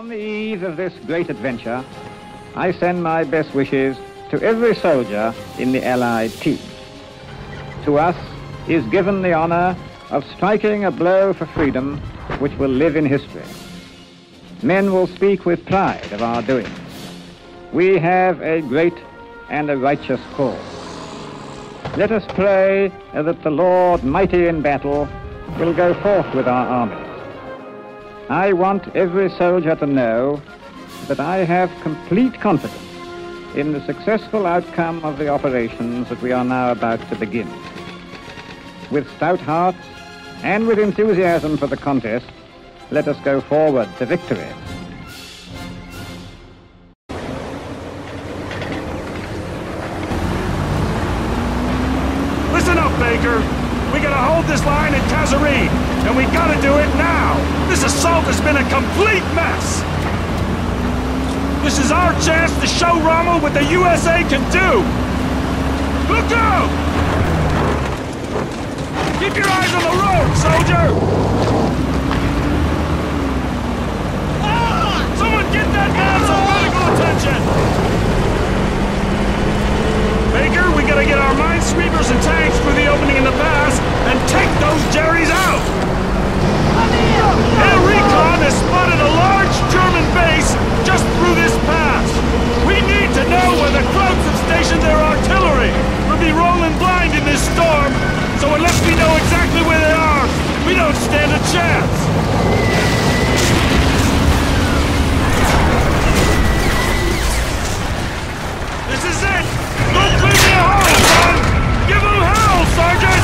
On the eve of this great adventure, I send my best wishes to every soldier in the Allied team. To us is given the honor of striking a blow for freedom which will live in history. Men will speak with pride of our doing. We have a great and a righteous cause. Let us pray that the Lord, mighty in battle, will go forth with our armies. I want every soldier to know that I have complete confidence in the successful outcome of the operations that we are now about to begin. With stout hearts and with enthusiasm for the contest, let us go forward to victory. Listen up, Baker. We gotta hold this line at Kasserine, and we gotta do it now. This assault has been a complete mess. This is our chance to show Rommel what the USA can do. Look out! Keep your eyes on the road, soldier! Someone get that man some medical attention! Baker, we gotta get our minesweepers and tanks through the opening in the pass and take those Jerrys out! Air Recon has spotted a large German base just through this pass. We need to know where the Krauts have stationed their artillery. We'll be rolling blind in this storm, so unless we know exactly where they are, we don't stand a chance. This is it! Don't leave me a hole, son! Give them hell, Sergeant!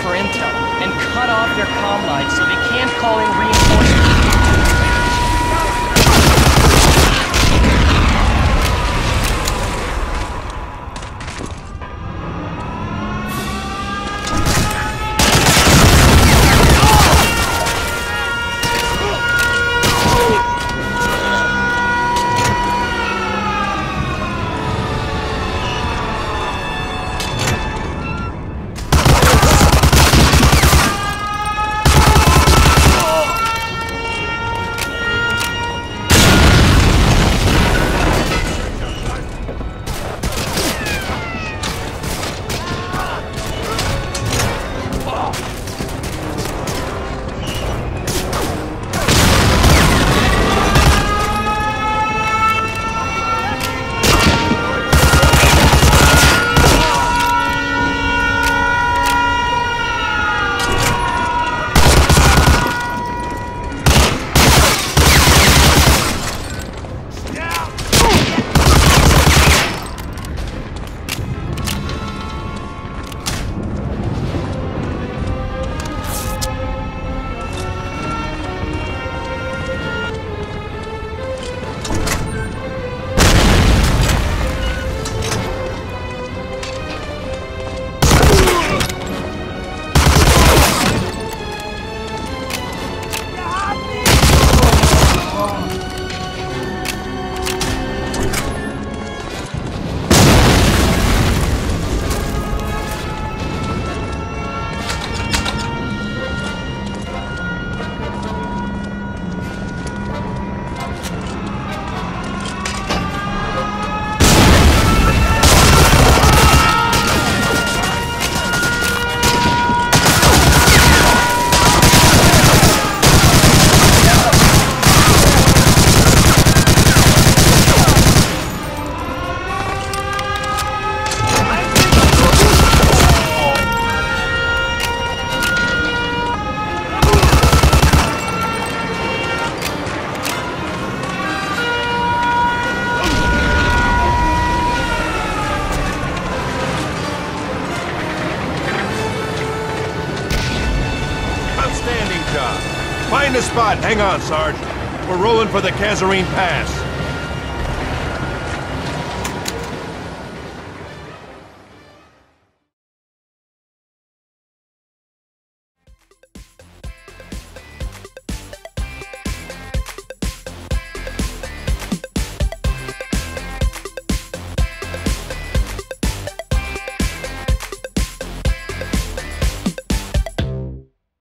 for intel and cut off their comm lines so they can't call in reinforcements. Find a spot. Hang on, Sarge. We're rolling for the Kasserine Pass.